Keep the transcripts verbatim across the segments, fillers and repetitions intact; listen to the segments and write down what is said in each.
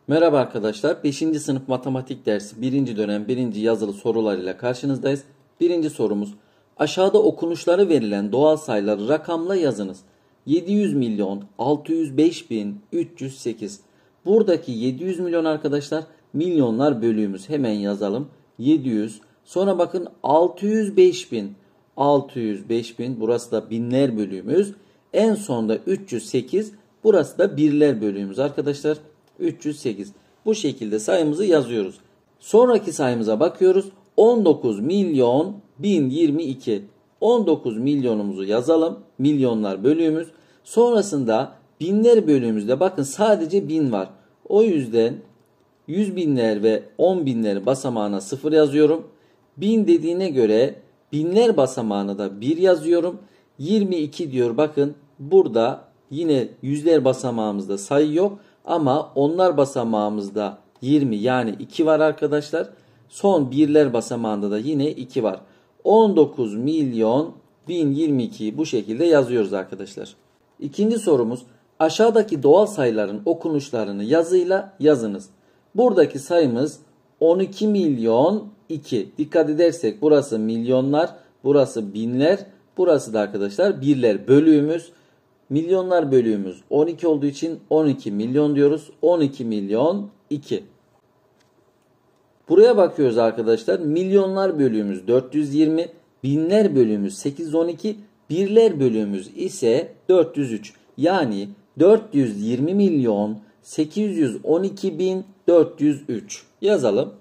Merhaba arkadaşlar. beşinci sınıf matematik dersi birinci dönem birinci yazılı sorularıyla karşınızdayız. Birinci sorumuz. Aşağıda okunuşları verilen doğal sayıları rakamla yazınız. yedi yüz milyon altı yüz beş bin üç yüz sekiz. Buradaki yedi yüz milyon arkadaşlar milyonlar bölüğümüz. Hemen yazalım. yedi yüz. Sonra bakın altı yüz beş bin. altı yüz beş bin. Burası da binler bölüğümüz. En sonda üç yüz sekiz. Burası da birler bölüğümüz arkadaşlar. üç yüz sekiz. Bu şekilde sayımızı yazıyoruz. Sonraki sayımıza bakıyoruz. on dokuz milyon bin yirmi iki. on dokuz milyonumuzu yazalım. Milyonlar bölüğümüz. Sonrasında binler bölüğümüzde bakın sadece bin var. O yüzden yüz binler ve on binler basamağına sıfır yazıyorum. bin dediğine göre binler basamağına da bir yazıyorum. yirmi iki diyor. Bakın burada yine yüzler basamağımızda sayı yok. Ama onlar basamağımızda yirmi yani iki var arkadaşlar. Son birler basamağında da yine iki var. on dokuz milyon bin yirmi ikiyi bu şekilde yazıyoruz arkadaşlar. İkinci sorumuz. Aşağıdaki doğal sayıların okunuşlarını yazıyla yazınız. Buradaki sayımız on iki milyon iki. Dikkat edersek burası milyonlar, burası binler, burası da arkadaşlar birler bölüğümüz. Milyonlar bölüğümüz on iki olduğu için on iki milyon diyoruz. on iki milyon iki. Buraya bakıyoruz arkadaşlar. Milyonlar bölüğümüz dört yüz yirmi. Binler bölüğümüz sekiz yüz on iki. Birler bölüğümüz ise dört yüz üç. Yani dört yüz yirmi milyon sekiz yüz on iki bin dört yüz üç. Yazalım.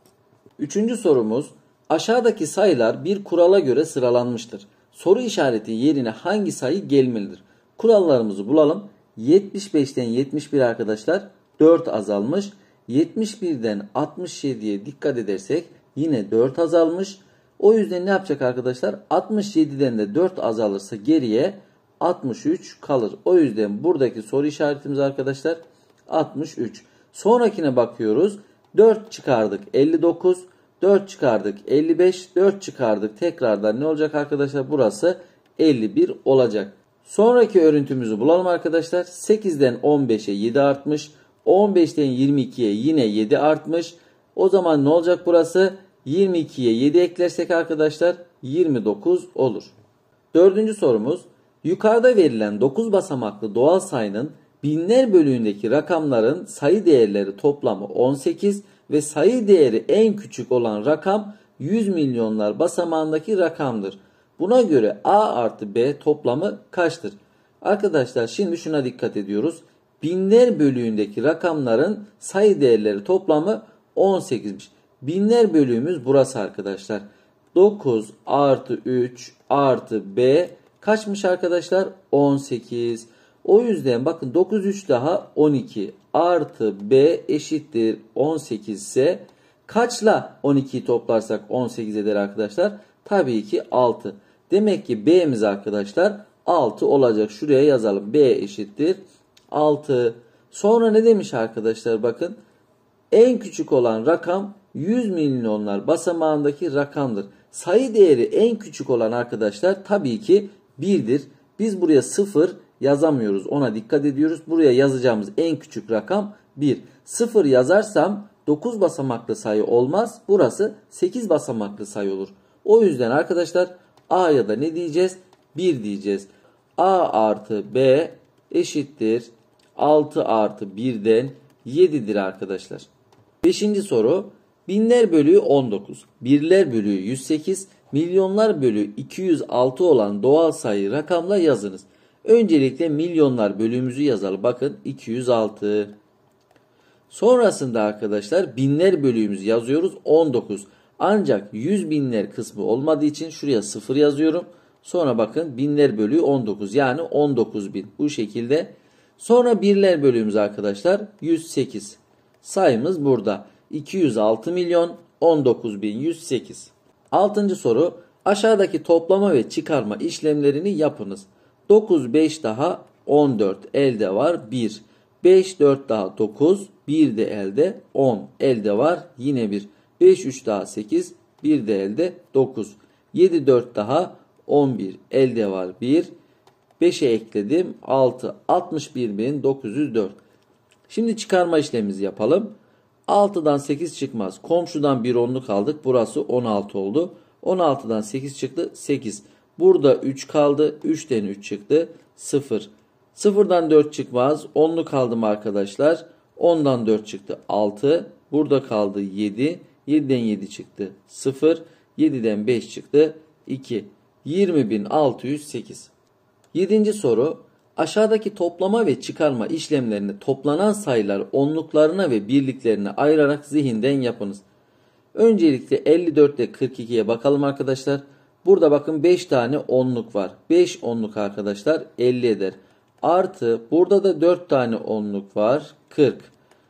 Üçüncü sorumuz. Aşağıdaki sayılar bir kurala göre sıralanmıştır. Soru işareti yerine hangi sayı gelmelidir? Kurallarımızı bulalım. yetmiş beşten yetmiş bir arkadaşlar dört azalmış. yetmiş birden altmış yediye dikkat edersek yine dört azalmış. O yüzden ne yapacak arkadaşlar? altmış yediden de dört azalırsa geriye altmış üç kalır. O yüzden buradaki soru işaretimiz arkadaşlar altmış üç. Sonrakine bakıyoruz. dört çıkardık elli dokuz. dört çıkardık elli beş. dört çıkardık tekrardan ne olacak arkadaşlar? Burası elli bir olacak. Sonraki örüntümüzü bulalım arkadaşlar. sekizden on beşe yedi artmış. on beşten yirmi ikiye yine yedi artmış. O zaman ne olacak burası? yirmi ikiye yedi eklersek arkadaşlar yirmi dokuz olur. Dördüncü sorumuz. Yukarıda verilen dokuz basamaklı doğal sayının binler bölüğündeki rakamların sayı değerleri toplamı on sekiz ve sayı değeri en küçük olan rakam yüz milyonlar basamağındaki rakamdır. Buna göre A artı B toplamı kaçtır? Arkadaşlar şimdi şuna dikkat ediyoruz. Binler bölüğündeki rakamların sayı değerleri toplamı on sekizmiş. Binler bölüğümüz burası arkadaşlar. dokuz artı üç artı B kaçmış arkadaşlar? on sekiz. O yüzden bakın dokuz üç daha on iki artı B eşittir on sekiz ise kaçla on ikiyi toplarsak on sekiz eder arkadaşlar? Tabii ki altı. Demek ki B'miz arkadaşlar altı olacak. Şuraya yazalım. B eşittir altı. Sonra ne demiş arkadaşlar? Bakın en küçük olan rakam yüz milyonlar basamağındaki rakamdır. Sayı değeri en küçük olan arkadaşlar tabii ki birdir. Biz buraya sıfır yazamıyoruz. Ona dikkat ediyoruz. Buraya yazacağımız en küçük rakam bir. sıfır yazarsam dokuz basamaklı sayı olmaz. Burası sekiz basamaklı sayı olur. O yüzden arkadaşlar A'ya da ne diyeceğiz? bir diyeceğiz. A artı B eşittir altı artı birden yedidir arkadaşlar. Beşinci soru. Binler bölüğü on dokuz, birler bölüğü yüz sekiz, milyonlar bölüğü iki yüz altı olan doğal sayı rakamla yazınız. Öncelikle milyonlar bölüğümüzü yazalım. Bakın iki yüz altı. Sonrasında arkadaşlar binler bölüğümüzü yazıyoruz on dokuz. Ancak yüz binler kısmı olmadığı için şuraya sıfır yazıyorum. Sonra bakın binler bölüğü on dokuz yani on dokuz bin bu şekilde. Sonra birler bölüğümüz arkadaşlar yüz sekiz. Sayımız burada. iki yüz altı milyon on dokuz bin yüz sekiz. Altıncı soru. Aşağıdaki toplama ve çıkarma işlemlerini yapınız. dokuz beş daha on dört elde var bir. beş dört daha dokuz bir de elde on elde var yine bir. beş üç daha sekiz bir de elde dokuz. yedi dört daha on bir elde var bir. beşe ekledim altı. altmış bir bin dokuz yüz dört. Şimdi çıkarma işlemimizi yapalım. altıdan sekiz çıkmaz. Komşudan bir onluk aldık. Burası on altı oldu. on altıdan sekiz çıktı. sekiz. Burada üç kaldı. üçten üç çıktı. sıfır. sıfırdan dört çıkmaz. onluk aldım arkadaşlar. ondan dört çıktı. altı. Burada kaldı yedi. yediden yedi çıktı. sıfır. yediden beş çıktı. iki. yirmi bin altı yüz sekiz. yedinci soru. Aşağıdaki toplama ve çıkarma işlemlerini toplanan sayılar onluklarına ve birliklerine ayırarak zihinden yapınız. Öncelikle elli dört ile kırk ikiye bakalım arkadaşlar. Burada bakın beş tane onluk var. beş onluk arkadaşlar elli eder. Artı burada da dört tane onluk var. kırk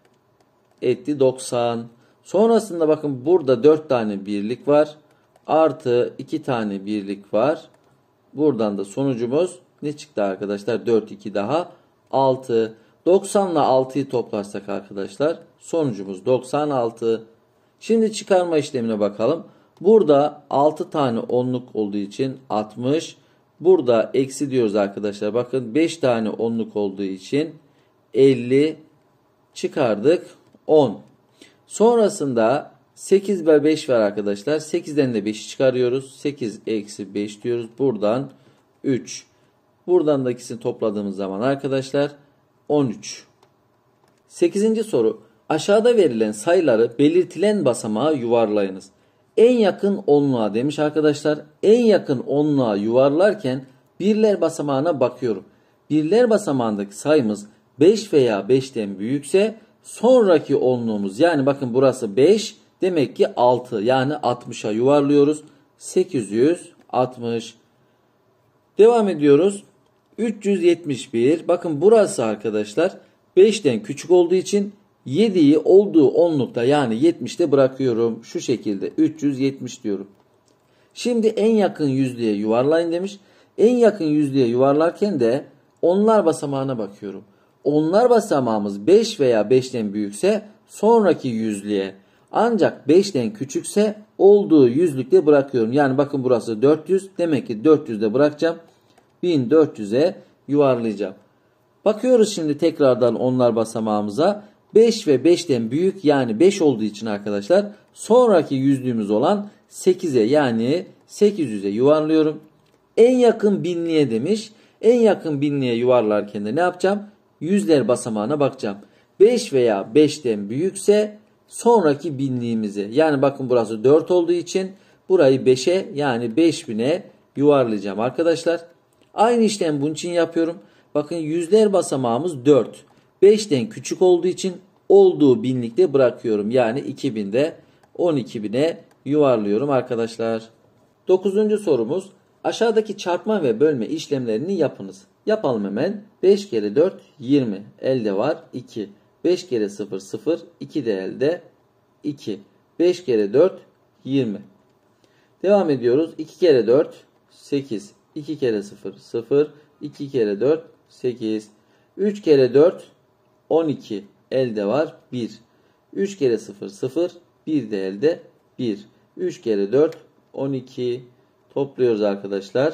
etti doksan. Sonrasında bakın burada dört tane birlik var. Artı iki tane birlik var. Buradan da sonucumuz ne çıktı arkadaşlar? dört, iki daha altı. doksan ile altıyı toplarsak arkadaşlar sonucumuz doksan altı. Şimdi çıkarma işlemine bakalım. Burada altı tane onluk olduğu için altmış. Burada eksi diyoruz arkadaşlar. Bakın beş tane onluk olduğu için elli çıkardık on. Sonrasında sekiz ve beş var arkadaşlar. sekizden de beşi çıkarıyoruz. sekiz eksi beş diyoruz. Buradan üç. Buradan da ikisini topladığımız zaman arkadaşlar on üç. sekizinci soru. Aşağıda verilen sayıları belirtilen basamağa yuvarlayınız. En yakın onluğa demiş arkadaşlar. En yakın onluğa yuvarlarken birler basamağına bakıyorum. Birler basamağındaki sayımız beş veya beşten büyükse sonraki onluğumuz, yani bakın burası beş, demek ki altı, yani altmışa yuvarlıyoruz. sekiz yüz altmış. Devam ediyoruz. üç yüz yetmiş bir. Bakın burası arkadaşlar beşten küçük olduğu için yediyi olduğu onlukta, yani yetmişte bırakıyorum. Şu şekilde üç yüz yetmiş diyorum. Şimdi en yakın yüzlüğe yuvarlayın demiş. En yakın yüzlüğe yuvarlarken de onlar basamağına bakıyorum. Onlar basamağımız beş veya beşten büyükse sonraki yüzlüğe, ancak beşten küçükse olduğu yüzlükte bırakıyorum. Yani bakın burası dört yüz, demek ki dört yüzde bırakacağım. bin dört yüze yuvarlayacağım. Bakıyoruz şimdi tekrardan onlar basamağımıza. beş ve beşten büyük, yani beş olduğu için arkadaşlar sonraki yüzlüğümüz olan sekize, yani sekiz yüze yuvarlıyorum. En yakın binliğe demiş. En yakın binliğe yuvarlarken de ne yapacağım? Yüzler basamağına bakacağım. beş veya beşten büyükse sonraki binliğimize, yani bakın burası dört olduğu için burayı beşe, yani beş bine yuvarlayacağım arkadaşlar. Aynı işlem bunun için yapıyorum. Bakın yüzler basamağımız dört. beşten küçük olduğu için olduğu binlikte bırakıyorum. Yani iki binde on iki bine yuvarlıyorum arkadaşlar. dokuzuncu sorumuz. Aşağıdaki çarpma ve bölme işlemlerini yapınız. Yapalım hemen. beş kere dört yirmi. Elde var iki. beş kere sıfır sıfır. iki de elde iki. beş kere dört yirmi. Devam ediyoruz. iki kere dört sekiz. iki kere sıfır sıfır. iki kere dört sekiz. üç kere dört on iki. Elde var bir. üç kere sıfır sıfır. bir de elde bir. üç kere dört on iki. Topluyoruz arkadaşlar.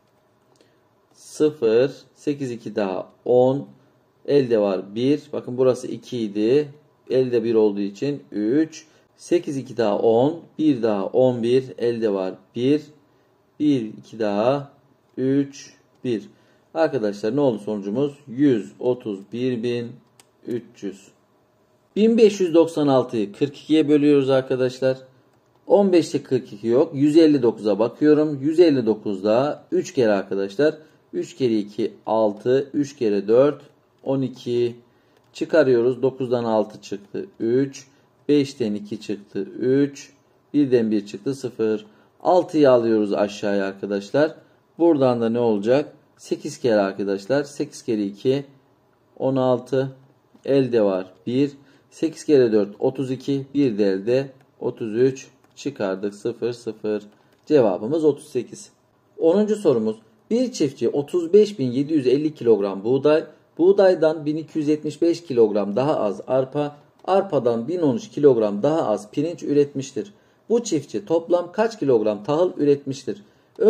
sıfır. sekiz iki daha on. Elde var bir. Bakın burası iki idi. Elde bir olduğu için üç. sekiz iki daha on. bir daha on bir. Elde var bir. bir iki daha üç bir. Arkadaşlar ne oldu sonucumuz? yüz otuz bir bin üç yüz. bin beş yüz doksan altıyı kırk ikiye bölüyoruz arkadaşlar. on beşte kırk iki yok. yüz elli dokuza bakıyorum. yüz elli dokuzda üç kere arkadaşlar. üç kere iki altı. üç kere dört on iki. Çıkarıyoruz. dokuzdan altı çıktı üç. beşten iki çıktı üç. birden bir çıktı sıfır. altıyı alıyoruz aşağıya arkadaşlar. Buradan da ne olacak? sekiz kere arkadaşlar. sekiz kere iki on altı. Elde var bir. sekiz kere dört otuz iki. bir de elde otuz üç. Çıkardık sıfır sıfır. Cevabımız otuz sekiz. onuncu sorumuz. Bir çiftçi otuz beş bin yedi yüz elli kilogram buğday, buğdaydan bin iki yüz yetmiş beş kilogram daha az arpa, arpadan bin on üç kilogram daha az pirinç üretmiştir. Bu çiftçi toplam kaç kilogram tahıl üretmiştir?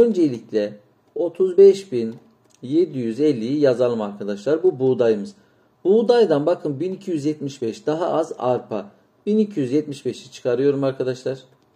Öncelikle otuz beş bin yedi yüz elliyi yazalım arkadaşlar. Bu buğdayımız. Buğdaydan bakın bin iki yüz yetmiş beş daha az arpa. bin iki yüz yetmiş beşi çıkarıyorum arkadaşlar.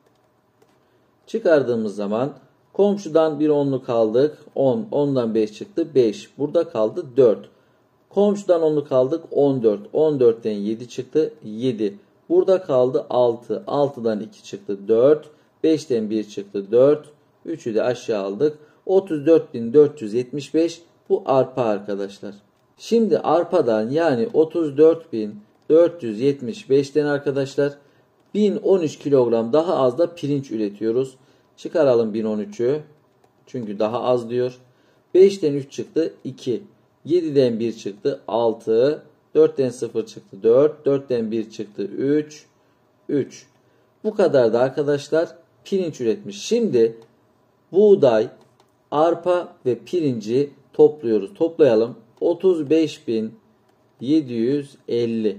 Çıkardığımız zaman komşudan bir onluk aldık. on. ondan beş çıktı. beş. Burada kaldı dört. Komşudan onluk aldık. on dört. on dörtten yedi çıktı. yedi. Burada kaldı altı. altıdan iki çıktı. dört. beşten bir çıktı. dört. üçü de aşağı aldık. otuz dört bin dört yüz yetmiş beş bu arpa arkadaşlar. Şimdi arpadan yani otuz dört bin dört yüz yetmiş beşten arkadaşlar bin on üç kilogram daha az da pirinç üretiyoruz. Çıkaralım bin on üçü. Çünkü daha az diyor. beşten üç çıktı iki. yediden bir çıktı altı. dörtten sıfır çıktı dört. dörtten bir çıktı üç. üç. Bu kadar da arkadaşlar pirinç üretmiş. Şimdi buğday, arpa ve pirinci topluyoruz. Toplayalım. otuz beş bin yedi yüz elli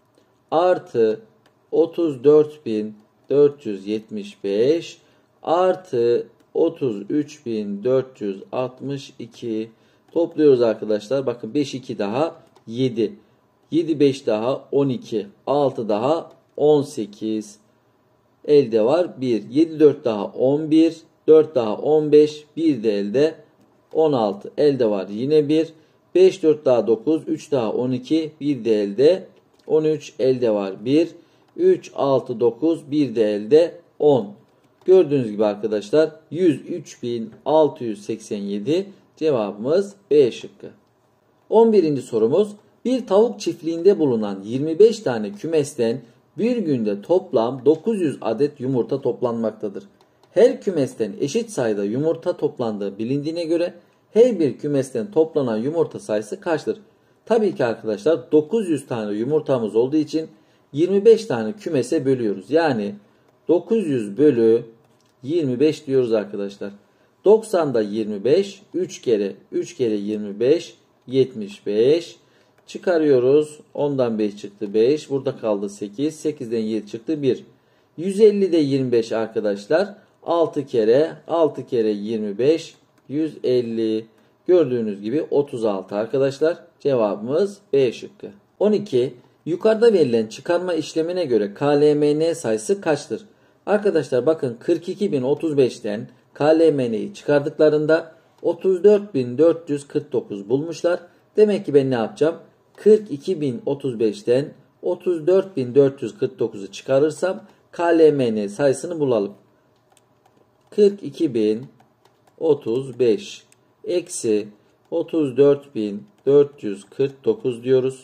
artı otuz dört bin dört yüz yetmiş beş artı otuz üç bin dört yüz altmış iki topluyoruz arkadaşlar. Bakın beş iki daha yedi. yedi beş daha on iki. altı daha on sekiz. Elde var bir. yedi dört daha on bir. dört daha on beş. bir de elde on altı. Elde var yine bir. beş dört daha dokuz. üç daha on iki. bir de elde on üç. Elde var bir. üç altı dokuz. bir de elde on. Gördüğünüz gibi arkadaşlar yüz üç bin altı yüz seksen yedi cevabımız B şıkkı. on birinci sorumuz. Bir tavuk çiftliğinde bulunan yirmi beş tane kümesten bir günde toplam dokuz yüz adet yumurta toplanmaktadır. Her kümesten eşit sayıda yumurta toplandığı bilindiğine göre her bir kümesten toplanan yumurta sayısı kaçtır? Tabii ki arkadaşlar dokuz yüz tane yumurtamız olduğu için yirmi beş tane kümese bölüyoruz. Yani dokuz yüz bölü yirmi beş diyoruz arkadaşlar. doksanda yirmi beş, üç kere üç kere yirmi beş, yetmiş beş. Çıkarıyoruz. ondan beş çıktı beş. Burada kaldı sekiz. sekizden yedi çıktı bir. yüz elli de yirmi beş arkadaşlar. altı kere altı kere yirmi beş. yüz elli. Gördüğünüz gibi otuz altı arkadaşlar. Cevabımız B şıkkı. on iki. Yukarıda verilen çıkarma işlemine göre K L M N sayısı kaçtır? Arkadaşlar bakın kırk iki bin otuz beşten K L M N'yi çıkardıklarında otuz dört bin dört yüz kırk dokuz bulmuşlar. Demek ki ben ne yapacağım? kırk iki bin otuz beşten otuz dört bin dört yüz kırk dokuzu çıkarırsam K L M N sayısını bulalım. kırk iki bin otuz beş eksi otuz dört bin dört yüz kırk dokuz diyoruz.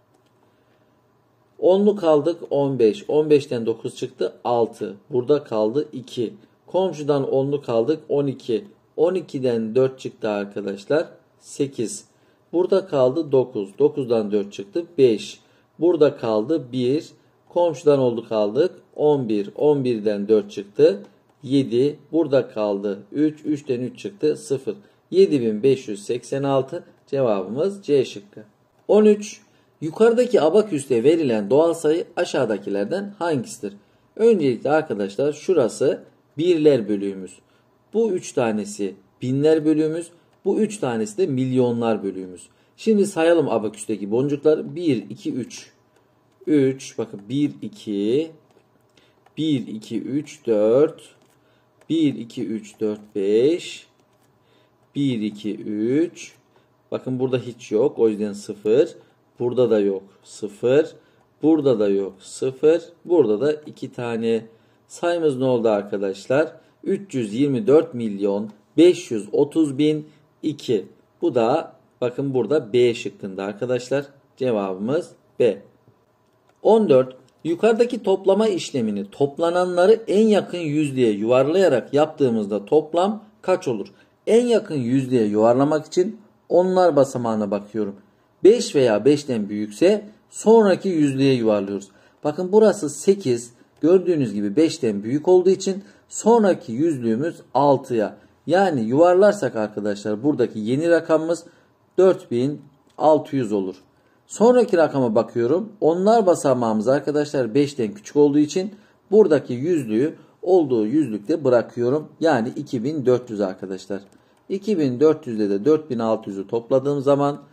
onluk aldık on beş. on beşten dokuz çıktı altı. Burada kaldı iki. Komşudan onluk aldık on iki. on ikiden dört çıktı arkadaşlar sekiz. Burada kaldı dokuz. dokuzdan dört çıktı beş. Burada kaldı bir. Komşudan olduk aldık on bir. on birden dört çıktı yedi. Burada kaldı üç. üçten üç çıktı sıfır. yedi bin beş yüz seksen altı cevabımız C şıkkı. on üç. Yukarıdaki abaküste verilen doğal sayı aşağıdakilerden hangisidir? Öncelikle arkadaşlar şurası birler bölüğümüz. Bu üç tanesi binler bölüğümüz. Bu üç tanesi de milyonlar bölüğümüz. Şimdi sayalım abaküsteki boncukları. bir, iki, üç. üç, bakın bir, iki. bir, iki, üç, dört. bir, iki, üç, dört, beş. bir, iki, üç. Bakın burada hiç yok. O yüzden sıfır. Burada da yok. sıfır. Burada da yok. sıfır. Burada da iki tane. Sayımız ne oldu arkadaşlar? üç yüz yirmi dört milyon beş yüz otuz bin iki. Bu da bakın burada B şıkkında arkadaşlar. Cevabımız B. on dört. Yukarıdaki toplama işlemini toplananları en yakın yüzlüğe yuvarlayarak yaptığımızda toplam kaç olur? En yakın yüzlüğe yuvarlamak için onlar basamağına bakıyorum. beş veya beşten büyükse sonraki yüzlüğe yuvarlıyoruz. Bakın burası sekiz. Gördüğünüz gibi beşten büyük olduğu için sonraki yüzlüğümüz altıya. Yani yuvarlarsak arkadaşlar buradaki yeni rakamımız dört bin altı yüz olur. Sonraki rakama bakıyorum. Onlar basamağımız arkadaşlar beşten küçük olduğu için buradaki yüzlüğü olduğu yüzlükte bırakıyorum. Yani iki bin dört yüz arkadaşlar. iki bin dört yüz ile de dört bin altı yüzü topladığım zaman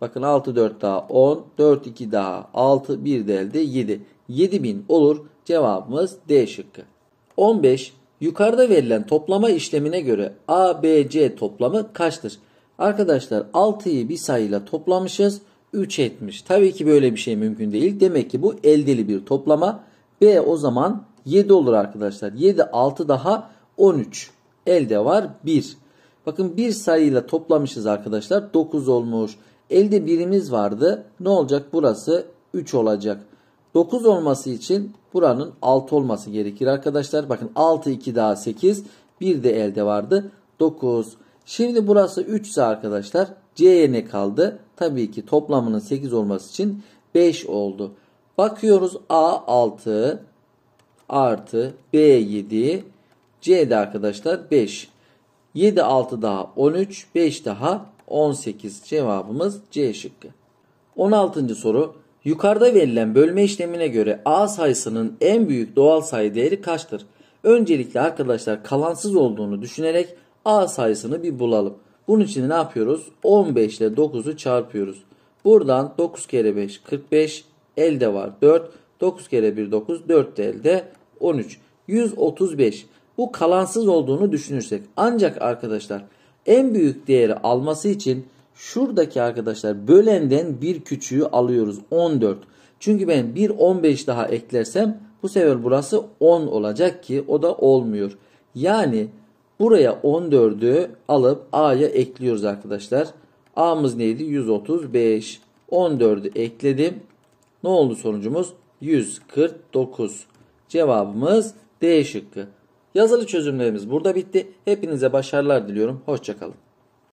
Bakın altı dört daha on, dört iki daha altı, bir de elde yedi. yedi bin olur. Cevabımız D şıkkı. on beş. Yukarıda verilen toplama işlemine göre A, B, C toplamı kaçtır? Arkadaşlar altıyı bir sayıyla toplamışız. üç etmiş. Tabii ki böyle bir şey mümkün değil. Demek ki bu eldeli bir toplama. B o zaman yedi olur arkadaşlar. yedi, altı daha on üç. Elde var bir. Bakın bir sayıyla toplamışız arkadaşlar. dokuz olmuş. Elde birimiz vardı. Ne olacak? Burası üç olacak. dokuz olması için buranın altı olması gerekir arkadaşlar. Bakın altı, iki daha sekiz. bir de elde vardı. dokuz. Şimdi burası üç ise arkadaşlar C'ye ne kaldı? Tabii ki toplamının sekiz olması için beş oldu. Bakıyoruz A altı artı B yedi. C'de arkadaşlar beş. yedi, altı daha on üç. beş daha on sekiz. Cevabımız C şıkkı. on altıncı soru. Yukarıda verilen bölme işlemine göre A sayısının en büyük doğal sayı değeri kaçtır? Öncelikle arkadaşlar kalansız olduğunu düşünerek A sayısını bir bulalım. Bunun için ne yapıyoruz? on beş ile dokuzu çarpıyoruz. Buradan dokuz kere beş kırk beş. Elde var dört. dokuz kere bir dokuz. dört de elde on üç. yüz otuz beş. Bu kalansız olduğunu düşünürsek. Ancak arkadaşlar en büyük değeri alması için şuradaki arkadaşlar bölenden bir küçüğü alıyoruz. on dört. Çünkü ben bir on beş daha eklersem bu sefer burası on olacak ki o da olmuyor. Yani buraya on dördü alıp A'ya ekliyoruz arkadaşlar. A'mız neydi? yüz otuz beş. on dördü ekledim. Ne oldu sonucumuz? yüz kırk dokuz. Cevabımız D şıkkı. Yazılı çözümlerimiz burada bitti. Hepinize başarılar diliyorum. Hoşça kalın.